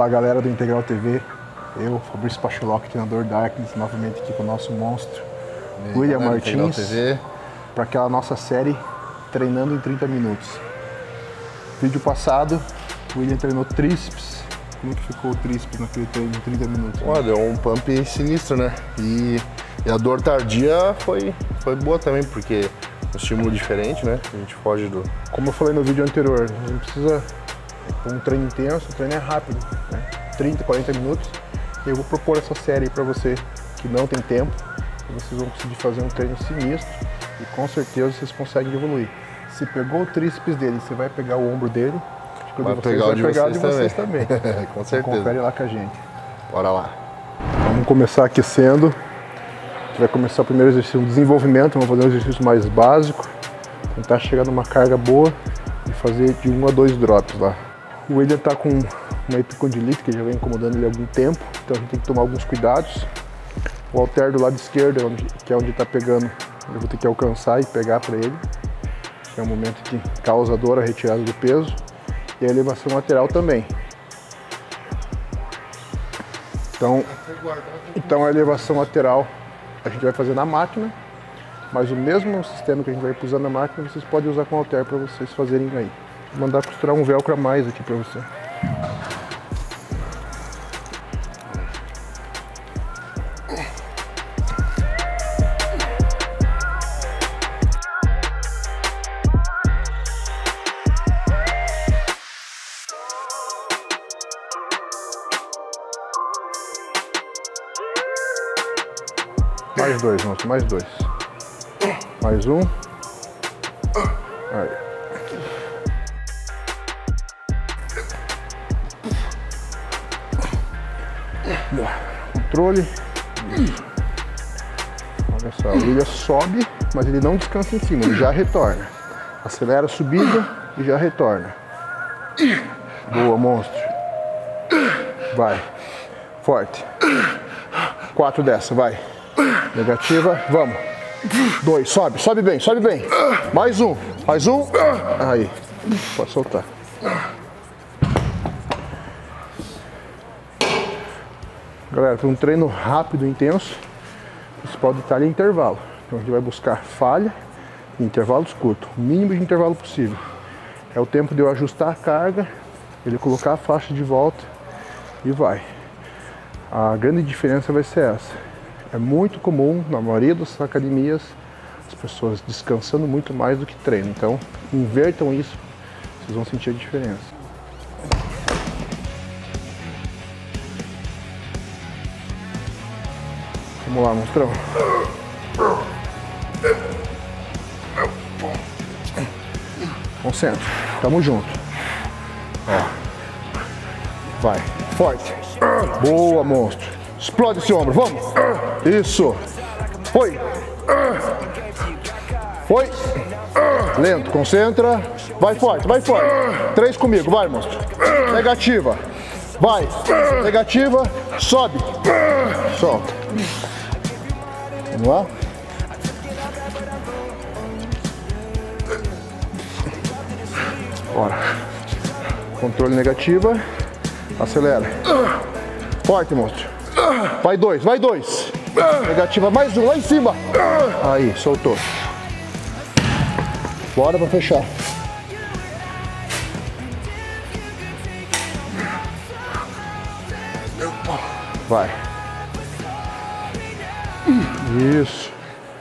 Fala galera do Integral TV, eu, Fabrício Pachulok, treinador Darkness, novamente aqui com o nosso monstro, William Martins, para aquela nossa série Treinando em 30 Minutos. Vídeo passado, o William treinou tríceps. Como que ficou o tríceps naquele treino em 30 minutos? Né? Deu um pump sinistro, né? E a dor tardia foi boa também, porque é um estímulo diferente, né? A gente foge do... Como eu falei no vídeo anterior, a gente precisa... Um treino intenso, o treino é rápido, né? 30, 40 minutos. E eu vou propor essa série para você que não tem tempo. E vocês vão conseguir fazer um treino sinistro e com certeza vocês conseguem evoluir. Se pegou o tríceps dele, você vai pegar o ombro dele. Vai pegar o de vocês também. Com certeza. Então, confere lá com a gente. Bora lá. Vamos começar aquecendo. A gente vai começar o primeiro exercício, um desenvolvimento. Vamos fazer um exercício mais básico. Tentar chegar numa carga boa e fazer de 1 a 2 drops lá. O William está com uma epicondilite que já vem incomodando ele há algum tempo, então a gente tem que tomar alguns cuidados. O halter do lado esquerdo, que é onde está pegando, eu vou ter que alcançar e pegar para ele. É um momento que causa dor a retirada do peso. E a elevação lateral também. Então a elevação lateral a gente vai fazer na máquina, mas o mesmo sistema que a gente vai usar na máquina, vocês podem usar com o halter para vocês fazerem aí. Vou mandar costurar um velcro a mais aqui para você. Mais dois, moço, mais dois. Mais um. Aí. Controle. Olha só, o William sobe, mas ele não descansa em cima, ele já retorna. Acelera a subida e já retorna. Boa, monstro. Vai. Forte. 4 dessa, vai. Negativa, vamos. 2, sobe, sobe bem, sobe bem. Mais um, mais um. Aí, pode soltar. Galera, foi um treino rápido e intenso. Você pode estar em intervalo. Então a gente vai buscar falha em intervalos curtos, o mínimo de intervalo possível. É o tempo de eu ajustar a carga, ele colocar a faixa de volta e vai. A grande diferença vai ser essa. É muito comum, na maioria das academias, as pessoas descansando muito mais do que treinam. Então, invertam isso, vocês vão sentir a diferença. Vamos lá, monstrão. Concentra, tamo junto. Ó. Vai, forte. Boa, monstro. Explode esse ombro, vamos! Isso! Foi! Foi! Lento, concentra. Vai forte, vai forte. 3 comigo, vai, monstro. Negativa. Vai. Negativa. Sobe. Solta. Vamos lá. Bora. Controle negativa. Acelera. Forte, monstro. Vai 2, vai 2. Negativa, mais um, lá em cima. Aí, soltou. Bora pra fechar. Vai. Isso.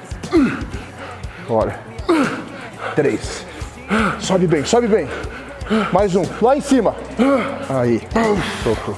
Bora. 3. Sobe bem, sobe bem. Mais um, lá em cima. Aí, soltou.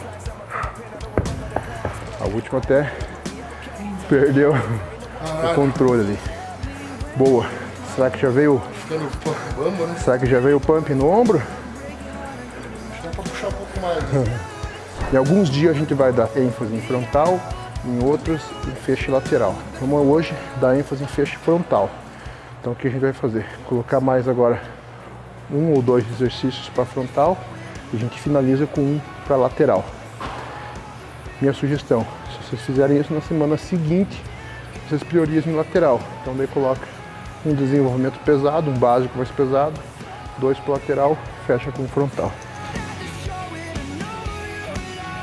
A última até perdeu o controle ali. Boa. Será que já veio? Será que já veio o pump no ombro? Acho que dá pra puxar um pouco mais. Em alguns dias a gente vai dar ênfase em frontal, em outros em feixe lateral. Vamos hoje dar ênfase em feixe frontal. Então o que a gente vai fazer? Colocar mais agora 1 ou 2 exercícios para frontal e a gente finaliza com um para lateral. Minha sugestão, se vocês fizerem isso na semana seguinte, vocês priorizem no lateral. Então daí coloca um desenvolvimento pesado, um básico mais pesado, 2 para o lateral, fecha com o frontal.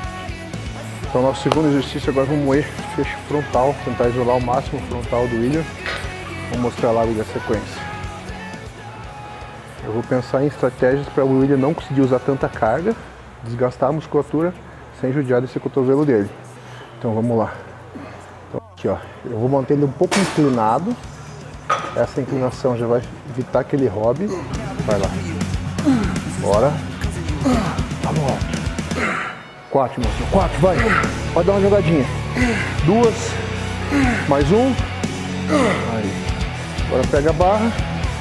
Então, nosso segundo exercício agora, vamos moer fecho frontal, tentar isolar o máximo o frontal do William. Vou mostrar lá a sequência. Eu vou pensar em estratégias para o William não conseguir usar tanta carga, desgastar a musculatura sem judiar desse cotovelo dele. Então vamos lá. Então, aqui, ó, eu vou manter ele um pouco inclinado. Essa inclinação já vai evitar que ele robe. Vai lá. Bora. Vamos. 4, moço. 4, vai. Pode dar uma jogadinha. 2. Mais um. Aí. Agora pega a barra.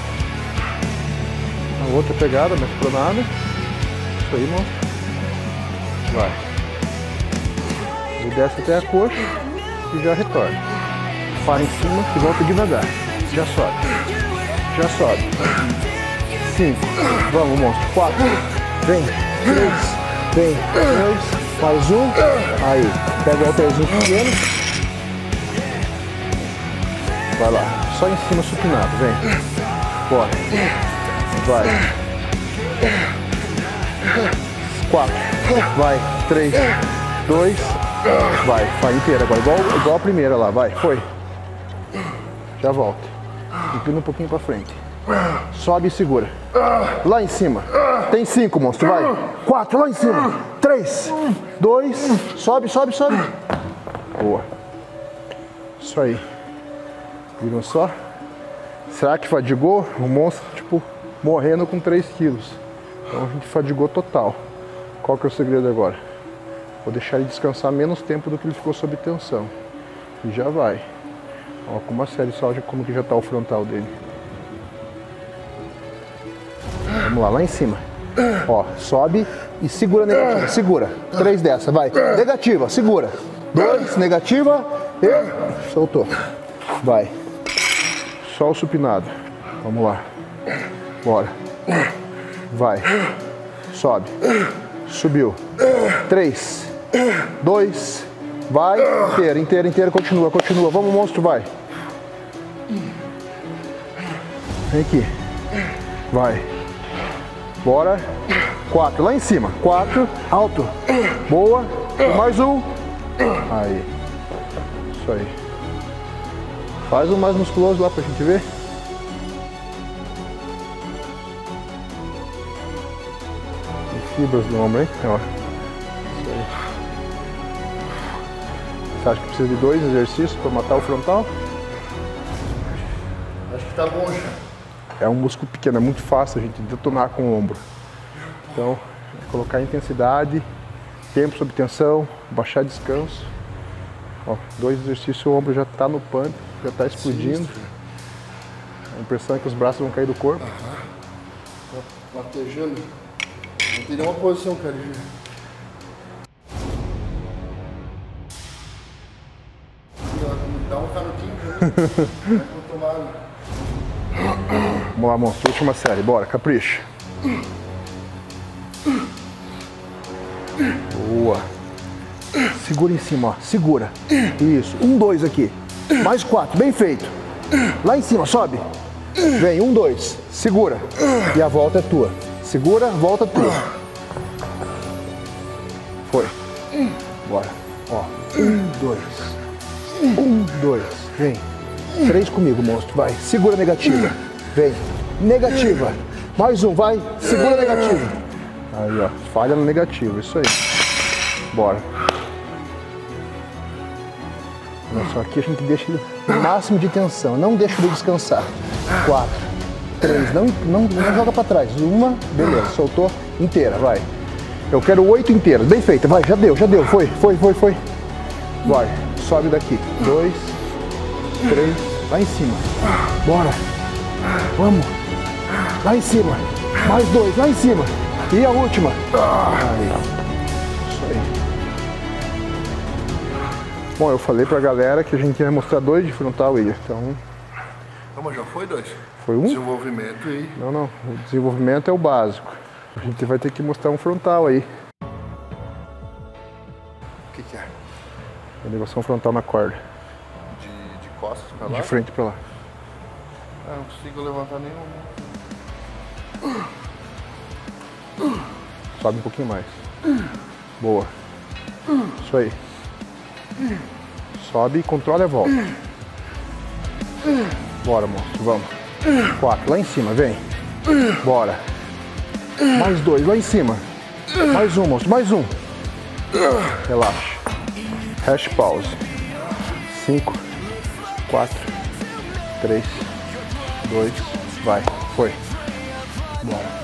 A outra pegada, mais pronada. Isso aí, moço. Vai. Ele desce até a coxa e já retorna. Para em cima e volta devagar. Já sobe. Já sobe. 5. Vamos, monstro. 4. Vem. 3. Vem. 2. Mais um. Aí. Pega o halterzinho pequeno. Vai lá. Só em cima supinado. Vem. Bora. Vai. 4. Vai. 3. 2. Vai. Vai inteira agora. Igual a primeira lá. Vai. Foi. Já volta. Inclina um pouquinho pra frente. Sobe e segura. Lá em cima. Tem 5, monstro. Vai. 4. Lá em cima. 3. 2. Sobe, sobe, sobe. Boa. Isso aí. Viram só? Será que fadigou? O monstro, tipo, morrendo com 3 quilos. Então a gente fadigou total. Qual que é o segredo agora? Vou deixar ele descansar menos tempo do que ele ficou sob tensão. E já vai. Ó, com uma série só, como que já tá o frontal dele. Vamos lá, lá em cima. Ó, sobe e segura a negativa. Segura. 3 dessa, vai. Negativa, segura. 2, negativa. E soltou. Vai. Só o supinado. Vamos lá. Bora. Vai. Sobe. Subiu. 3, 2, vai. Inteira, inteira, inteira. Continua, continua. Vamos, monstro, vai. Vem aqui. Vai. Bora. 4. Lá em cima. 4. Alto. Boa. Mais um. Aí. Isso aí. Faz um mais musculoso lá pra gente ver. Fibras do ombro, hein? Ó. Isso aí. Você acha que precisa de 2 exercícios para matar o frontal? Acho que tá bom já. É um músculo pequeno, é muito fácil a gente detonar com o ombro. Então, colocar intensidade, tempo sob tensão, baixar descanso. Ó, 2 exercícios, o ombro já está no pump, já está explodindo. A impressão é que os braços vão cair do corpo. Latejando. Não tem nenhuma posição, cara. Dá um canutinho pra mim. Vou tomar. Vamos lá, monstro. Última série. Bora, capricha. Boa. Segura em cima, ó. Segura. Isso. 1, 2 aqui. Mais 4. Bem feito. Lá em cima, sobe. Vem. 1, 2. Segura. E a volta é tua. Segura, volta tua. Foi. Bora. Ó. 1, 2. 1, 2. Vem. 3 comigo, monstro. Vai. Segura a negativa. Vem. Negativa. Mais um, vai. Segura a negativa. Aí, ó. Falha no negativo. Isso aí. Bora. Olha só, aqui a gente deixa ele no máximo de tensão. Não deixa ele descansar. 4. 3. Não joga pra trás. 1. Beleza. Soltou. Inteira. Vai. Eu quero 8 inteiras. Bem feita. Vai. Já deu. Já deu. Foi. Foi. Foi. Foi. Vai. Sobe daqui. 2. 3. Lá em cima. Bora. Vamos. Lá em cima. Mais 2. Lá em cima. E a última. Aí. Isso aí. Bom, eu falei pra galera que a gente ia mostrar 2 de frontal, William. Então... Não, mas já foi 2. Foi 1? Desenvolvimento e... Não, não. O desenvolvimento é o básico. A gente vai ter que mostrar um frontal aí. O que é? Elevação frontal na corda. De costas pra lá? De frente pra lá. Ah, não consigo levantar nenhum. Sobe um pouquinho mais. Boa. Isso aí. Sobe, controla e volta. Bora, monstro, vamos. 4, lá em cima, vem. Bora. Mais 2, lá em cima. Mais um, monstro, mais um. Relaxa. Hash pause. 5, 4, 3, 2, vai. Foi. Bora.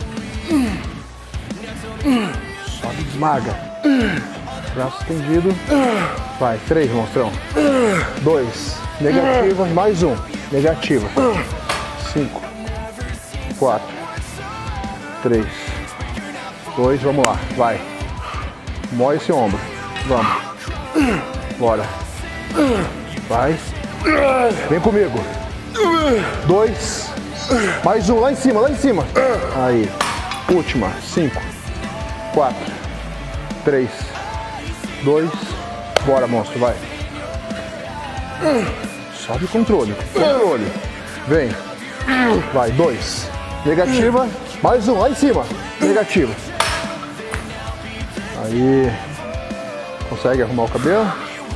Sobe, esmaga. Braço estendido. Vai, 3, monstrão. 2, negativa, mais um. Negativa. 5, 4, 3, 2, vamos lá, vai. Mói esse ombro. Vamos. Bora. Vai. Vem comigo. 2. Mais um, lá em cima, lá em cima. Aí. Última. 5, 4, 3, 2. Bora, monstro, vai. Sobe o controle. Controle. Vem. Vai, 2. Negativa. Mais um, lá em cima. Negativa. Aí. Consegue arrumar o cabelo?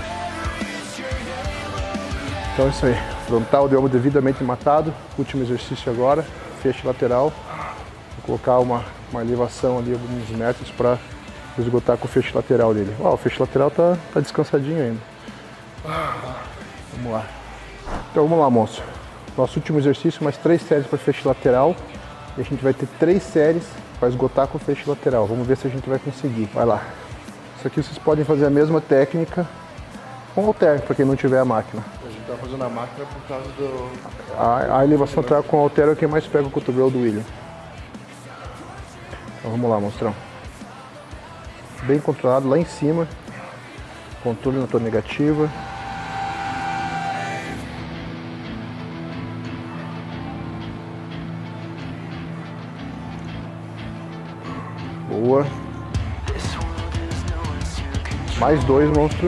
Então é isso aí. Frontal de ombro devidamente matado. Último exercício agora. Feixe lateral. Vou colocar uma elevação ali, alguns metros para esgotar com o feixe lateral dele. Ó, o feixe lateral tá descansadinho ainda. Vamos lá. Então vamos lá, monstro. Nosso último exercício, mais 3 séries para feixe lateral. E a gente vai ter 3 séries para esgotar com o feixe lateral. Vamos ver se a gente vai conseguir. Vai lá. Isso aqui vocês podem fazer a mesma técnica com halter, para quem não tiver a máquina. A gente tá fazendo a máquina por causa do... A elevação lateral com halter é o que mais pega o cotovelo do William. Então vamos lá, monstrão. Bem controlado lá em cima. Controle na tua negativa. Boa. Mais 2, monstro.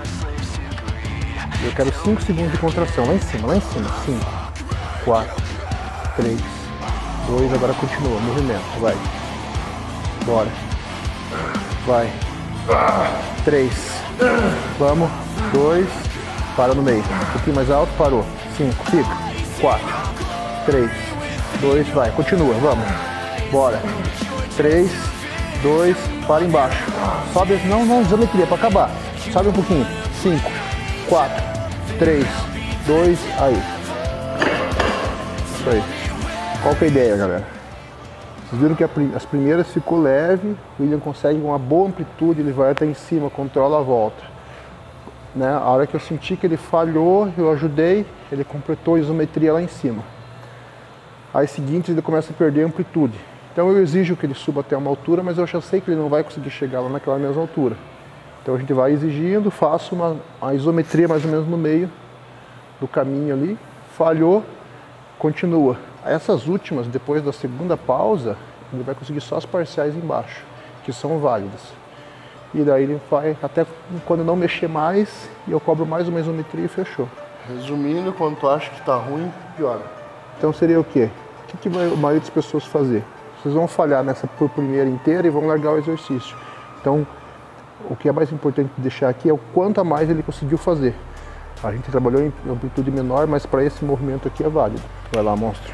Eu quero 5 segundos de contração. Lá em cima, lá em cima. 5, 4, 3, 2. Agora continua. Movimento. Vai. Bora. Vai. 3. Vamos. 2. Para no meio. Um pouquinho mais alto. Parou. 5. Fica. 4. 3. 2. Vai. Continua. Vamos. Bora. 3. 2. Para embaixo. Sobe. Não, isometria. Para acabar. Sobe um pouquinho. 5. 4. 3. 2. Aí. Isso aí. Qual que é a ideia, galera? Vocês viram que as primeiras ficou leve, o William consegue uma boa amplitude, ele vai até em cima, controla a volta. Né? A hora que eu senti que ele falhou, eu ajudei, ele completou a isometria lá em cima. Aí seguinte ele começa a perder a amplitude. Então eu exijo que ele suba até uma altura, mas eu já sei que ele não vai conseguir chegar lá naquela mesma altura. Então a gente vai exigindo, faço uma isometria mais ou menos no meio do caminho ali, falhou, continua. Essas últimas, depois da segunda pausa, ele vai conseguir só as parciais embaixo, que são válidas. E daí ele vai, até quando não mexer mais, e eu cobro mais uma isometria e fechou. Resumindo, quando tu acha que tá ruim, piora. Então seria o quê? O que vai a maioria das pessoas fazer? Vocês vão falhar nessa por primeira inteira e vão largar o exercício. Então, o que é mais importante deixar aqui é o quanto a mais ele conseguiu fazer. A gente trabalhou em amplitude menor, mas para esse movimento aqui é válido. Vai lá, monstro.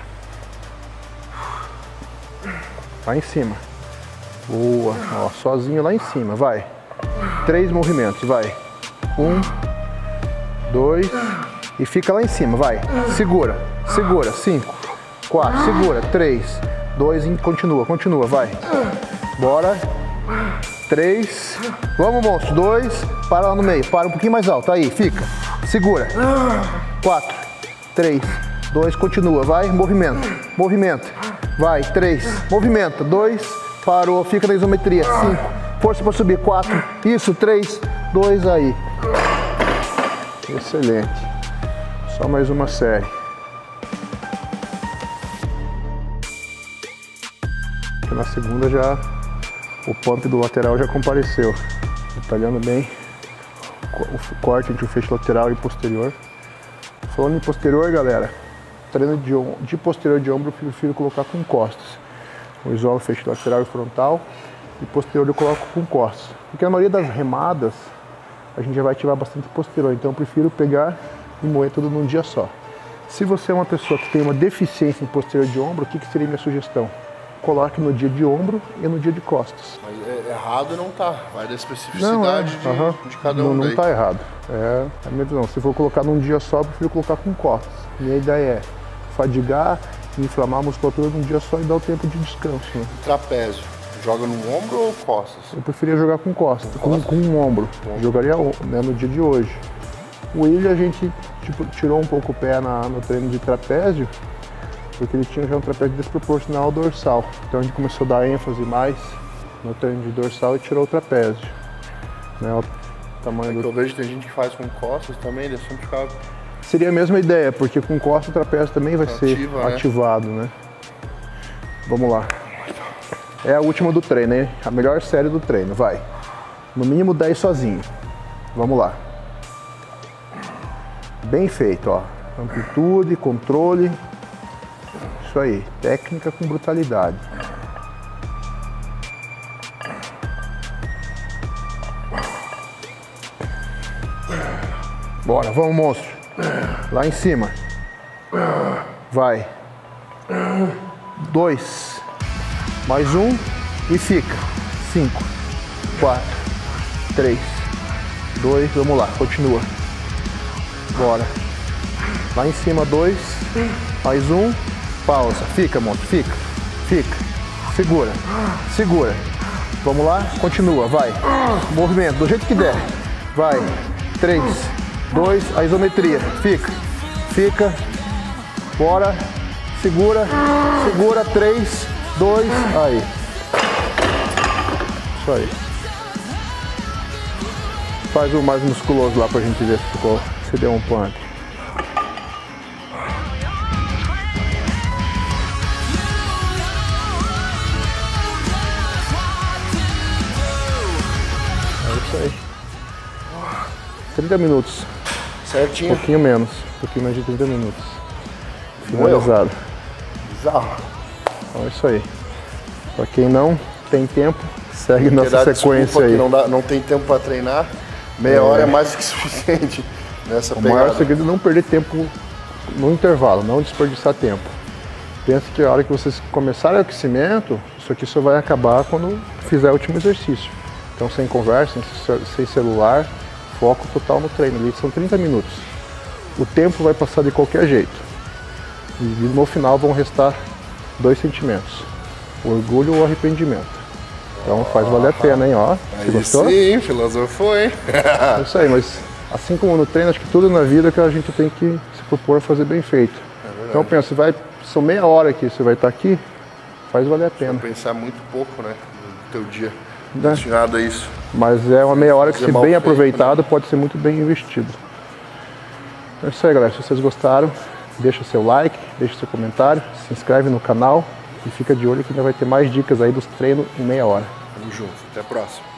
Lá em cima. Boa. Ó, sozinho lá em cima. Vai. 3 movimentos. Vai. 1, 2. E fica lá em cima. Vai. Segura. Segura. 5, 4. Segura. 3, 2. E continua. Continua. Vai. Bora. 3. Vamos, monstro. 2. Para lá no meio. Para um pouquinho mais alto. Aí. Fica. Segura. 4, 3, 2. Continua. Vai. Movimento. Movimento. Vai, 3, movimenta, 2, parou, fica na isometria, 5, força para subir, 4, isso, 3, 2, aí. Excelente. Só mais uma série. Na segunda já, o pump do lateral já compareceu. Detalhando bem o corte entre o feixe lateral e posterior. Falando em posterior, galera, treino de posterior de ombro eu prefiro colocar com costas. Eu isolo o feixe lateral e frontal e posterior eu coloco com costas. Porque a maioria das remadas a gente já vai ativar bastante posterior. Então eu prefiro pegar e moer tudo num dia só. Se você é uma pessoa que tem uma deficiência em posterior de ombro, o que seria minha sugestão? Coloque no dia de ombro e no dia de costas. Mas errado não tá, vai da especificidade de cada um. Não tá errado. É a minha visão. Se for colocar num dia só, eu prefiro colocar com costas. Minha ideia é fadigar, inflamar a musculatura num dia só e dar o tempo de descanso. Né? Trapézio, joga no ombro ou costas? Eu preferia jogar com costas, com um ombro. Jogaria, né, no dia de hoje. O William a gente tirou um pouco o pé no treino de trapézio, porque ele tinha já um trapézio desproporcional ao dorsal. Então a gente começou a dar ênfase mais no treino de dorsal e tirou o trapézio. Né, o tamanho Eu vejo que tem gente que faz com costas também, ele sempre fica... Seria a mesma ideia, porque com costas o trapézio também vai ser ativado, né? Vamos lá. É a última do treino, hein? A melhor série do treino, vai. No mínimo 10 sozinho. Vamos lá. Bem feito, ó. Amplitude, controle. Isso aí. Técnica com brutalidade. Bora, vamos, monstro. Lá em cima. Vai. 2. Mais um e fica. 5, 4, 3, 2. Vamos lá, continua. Bora. Lá em cima, 2. Mais um. Pausa. Fica, monstro. Fica. Fica. Segura. Segura. Vamos lá. Continua. Vai. Movimento. Do jeito que der. Vai. 3, 2. A isometria. Fica. Fica. Bora. Segura. Segura. 3, 2. Aí. Isso aí. Faz o mais musculoso lá pra gente ver se ficou. Se deu um pump. É isso aí. 30 minutos. Certinho. Um pouquinho menos. Um pouquinho mais de 30 minutos. Finalizado. Bizarro. Então é isso aí. Pra quem não tem tempo, segue nossa sequência aí. Que não tem tempo para treinar, meia hora é mais do que suficiente nessa pegada. O maior segredo é não perder tempo no intervalo, não desperdiçar tempo. Pensa que a hora que vocês começarem o aquecimento, isso aqui só vai acabar quando fizer o último exercício. Então sem conversa, sem celular, foco total no treino. Ali são 30 minutos. O tempo vai passar de qualquer jeito. E no final vão restar 2 sentimentos. O orgulho ou o arrependimento. Então faz valer a pena, hein? Ó, você gostou? Sim, filosofou, hein? É isso aí, mas assim como no treino, acho que tudo na vida que a gente tem que se propor a fazer bem feito. Então pensa, são meia hora que você vai estar aqui, faz valer a pena. Pensar muito pouco, né? No teu dia destinado a isso. Mas é uma meia hora que, se bem aproveitado, pode ser muito bem investido. É isso aí, galera. Se vocês gostaram, deixa seu like, deixa seu comentário, se inscreve no canal e fica de olho que ainda vai ter mais dicas aí dos treinos em meia hora. Tamo junto. Até a próxima.